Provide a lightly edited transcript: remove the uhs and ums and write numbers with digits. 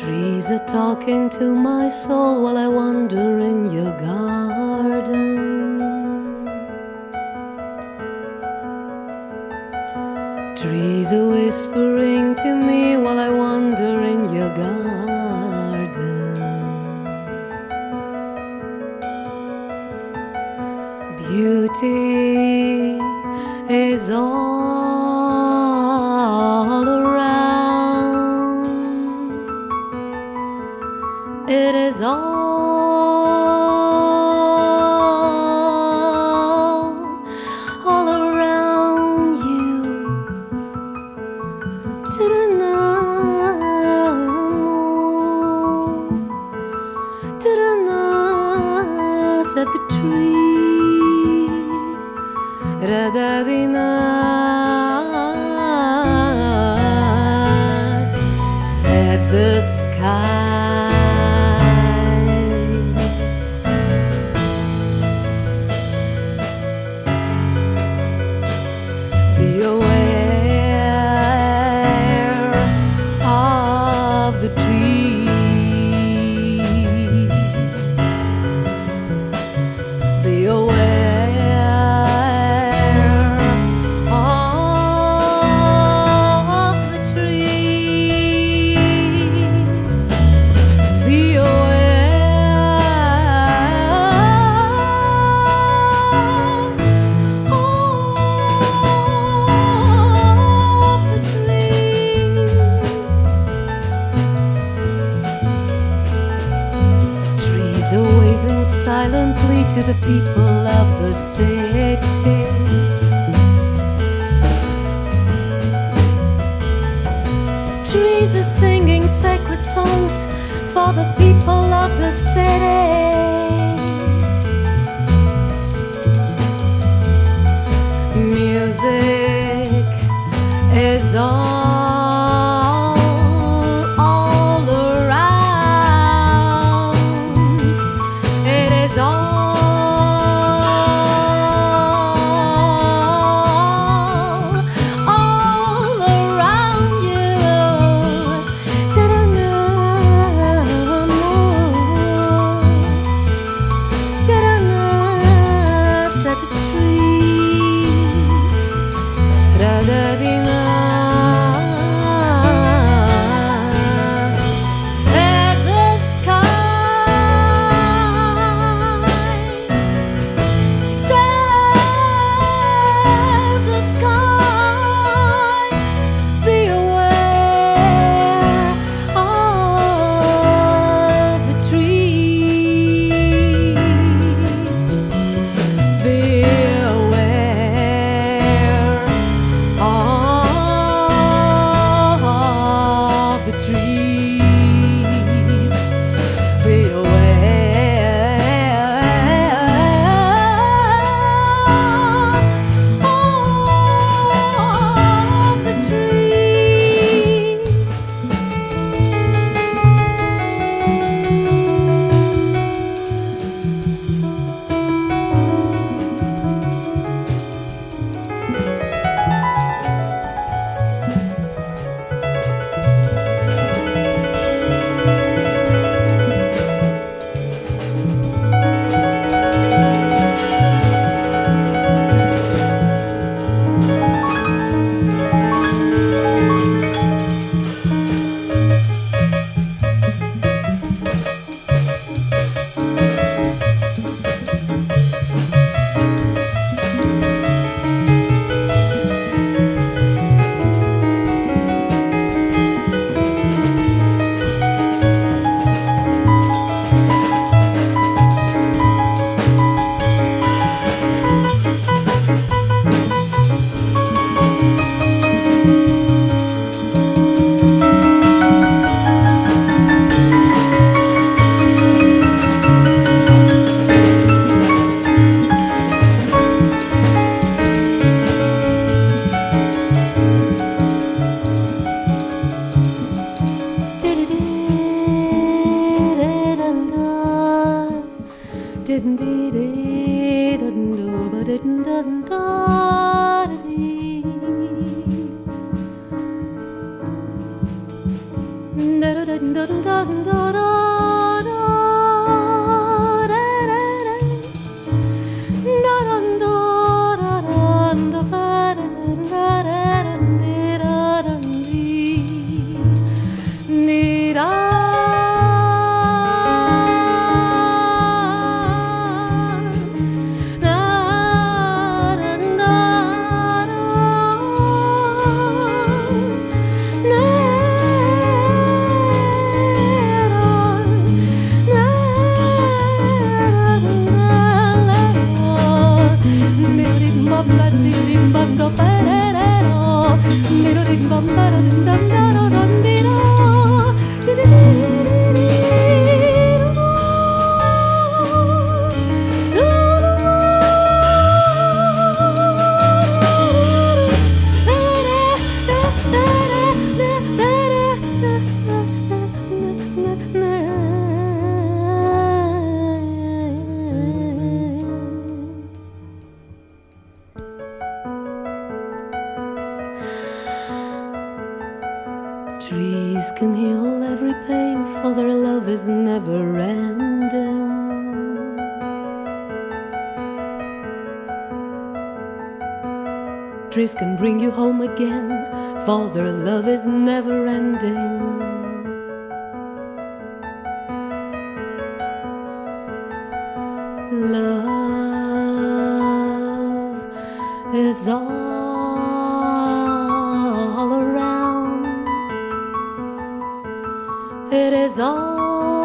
Trees are talking to my soul while I wander in your garden. Trees are whispering to me while I wander in your garden. Beauty is all around. It is all around you. Ta-da-na, said the tree. Ra-da-di-na, said the sky. Be aware of the trees. Be aware of the trees. Be waving silently to the people of the city. Trees are singing sacred songs for the people of the city. Music is all Ra-da-di-na. Trees can heal every pain, for their love is never ending. Trees can bring you home again, for their love is never ending. Love is all around. It is all